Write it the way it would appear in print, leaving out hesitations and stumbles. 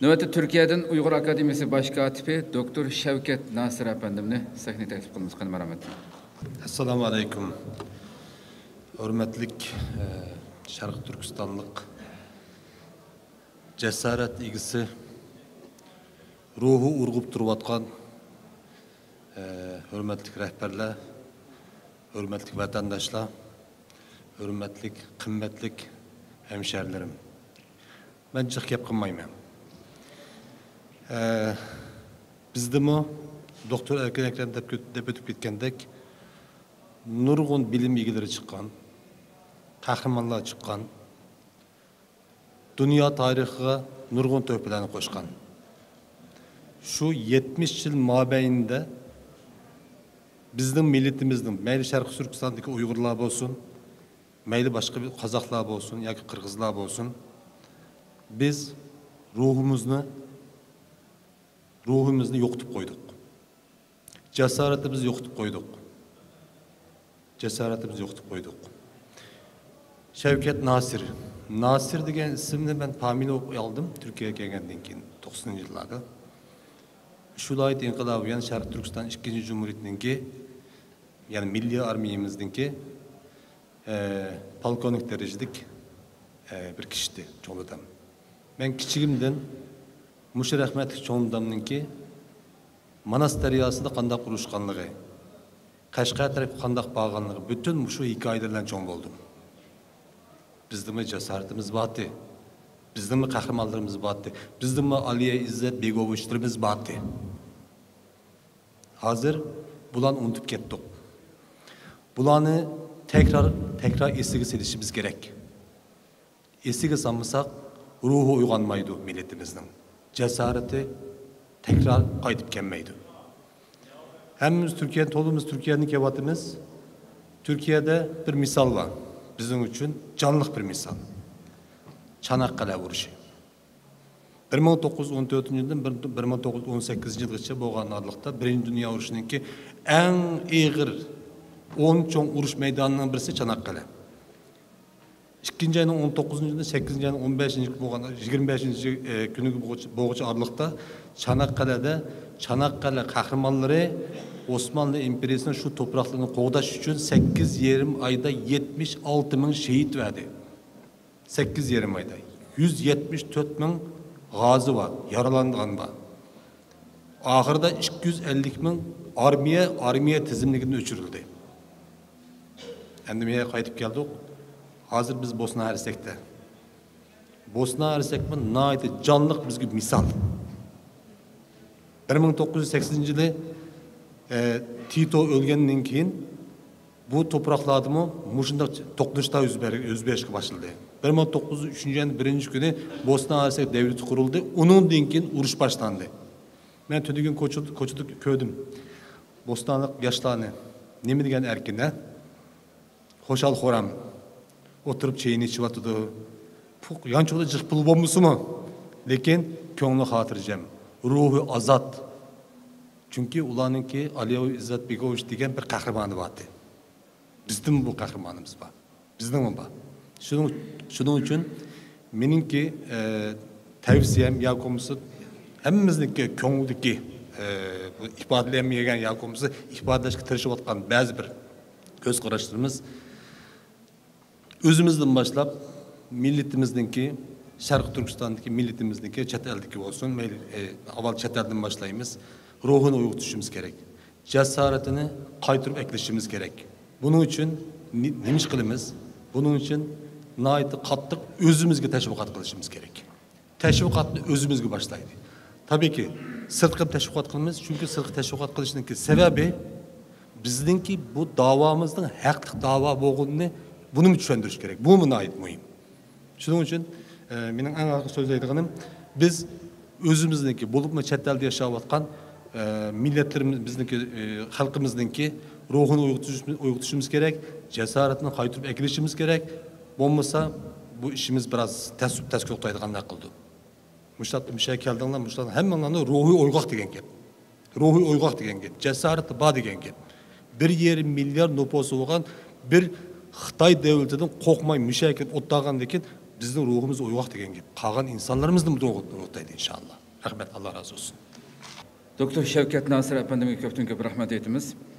Növbəti Türkiyədən Uyğur Akademiyası baş katibi Doktor Şevket Nasır efendimni sahneye təklif qılınız. Qanım rəhmət. Assalamu alaikum. Hürmetlik Şarkı Türkistanlık cesaret ilgisi ruhu urgup duruvatkan hürmetlik rehberler, hürmetlik vatandaşlar, hürmetlik, kıymetlik hemşerilerim. Ben çık yap kılmayayım. Bizde mi Doktor Erken Ekrem dep ötüp gitkendek nurgun bilim ilgileri çıkan, kahramanlar çıkan, dünya tarihiga nurgun töhpelerini koşkan. Şu 70 yıl mabeyinde bizden milletimizden, meyli Şarkı Türkistan'daki Uygurlar olsun, meyli başka bir Kazaklar olsun, ya ki Kırgızlar olsun, biz ruhumuzu yokutup koyduk. Cesaretimizi yokutup koyduk. Şevket Nasır. Nasır degen isimni ben tahmin aldım Türkiye'ye gelgenden keyin 90'lı yıllarda. Şulayt İnkılabı Şarkı Türkistan 2. Cumhuriyeti'ninki yani Milli Armiyamızdaki polkovnik derecelik bir kişiydi çoğun adam. Ben kiçigimden Muşir Ahmet çoğun adamınki Manas deryasında kandak kuruşkanlığı, Kaşgar tarafı kandak bağlanlığı, bütün şu hikayelerden çoğun oldum. Bizde mi cesaretimiz battı, bizde mi kahramanlarımız battı, bizde mi Aliye İzzet Begoviçlerimiz battı. Hazır bulan unutup kettik. Bulanı tekrar esiga silişimiz gerek. Esiga sanmasak ruhu uyganmaydı milletimizin. Cesareti tekrar kayıtıp gelmeydi. Hemimiz Türkiye'nin, tolumuz Türkiye'nin kevatımız, Türkiye'de bir misal var. Bizim için canlılık bir misal. Çanakkale vuruşu. 1914 yıldan 1918 yılgacha bo'lgan aralıkta Birinci Dünya Urushu'nunki en iğir 10 çoğun uruş meydanının birisi Çanakkale. 2. ayının 19. yılında 8. ayının 15. 25. günü boğucu aralıkta Çanakkale kahramanları Osmanlı İmperiyası'nın şu topraklarını kovdaş için 8,5 ayda 76 bin şehit verdi. 8,5 ayda. 174 bin gazi var, yaralandıgan var. Ahırda 250 bin armiye tizimliğinde öçürüldü. Endimiye kayıtıp geldik. Hazır biz Bosna Hersek'te. Bosna Hersek mi? Naiti canlılık bizge misal. 1980 yılı Tito ölgenden keyin bu topraklarda mı muşunda toqnuşta özbeşke başladı. 1903 yılın birinci günü Bosna Hersek devleti kuruldu. Onun keyin uruş başlandı. Ben tüdügün koçuduk köydüm. Bosnalık yaşlarını nemi degen erkine hoşal xoram oturup çeyini içip atıdı. Yançoğda cıqpıl bombusu mu? Lekin könglü hatırlayacağım. Ruhu azat. Çünkü ulanınki Aliye İzzet Begoviç degen bir kahramanı vardı. Bizden bu kahramanımız var. Bizden mi var? Şunun için meninki tavsiyem yakomusu hemimizdeki köngüldeki ifadelemeyen yakomusu ifadeleşke tırışıp atkan bazı bir göz karıştırımız özümüzden başlap milletimizdeki Şarkı Türkistan'daki milletimizdeki chet eldeki olsun aval chet elden başlayımız ruhunu uygutuşumuz gerek. Cesaretini kaytırıp ekleşimiz gerek. Bunun için nemiş kılımız? Bunun için naiti kattık özümüzge teşvikat kılışımız gerek. Teşvikatını özümüzge başlaydı. Tabii ki sırtkı teşvikat kılımız çünkü sırtkı teşvikat kılışındaki sebebi bizdeki bu davamızın haklık dava olduğunu bunu mu düşündürüş gerek? Bu mu nait mühim? Şunun için benim en arka söyleyeceğim biz özümüzdeki bulup mu çetelde yaşavatkan milletlerimiz bizdeki halkımızdaki ruhunu uygutuşumuz gerek, cesaretini kayıtırıp ekleşimiz gerek. Olmasa bu işimiz biraz ters yoktaydıgan akıldı. Muştat bir şey geldiğinde muştat hemen ruhu uygak degen gep. Ruhu uygak degen gep. Cesareti ba degen gep. 1,5 milyar nüfusu olan bir Xitay devletinden korkmay müşaket ottağandaki bizning ruhimiz uyg'oq degan gap. Qolgan insonlarimizni uyg'otadi inshaalloh. Rahmat, Alloh razı olsun. Doktor Shavkat Nasir efendimga ko'pdan ko'p rahmat aytamiz.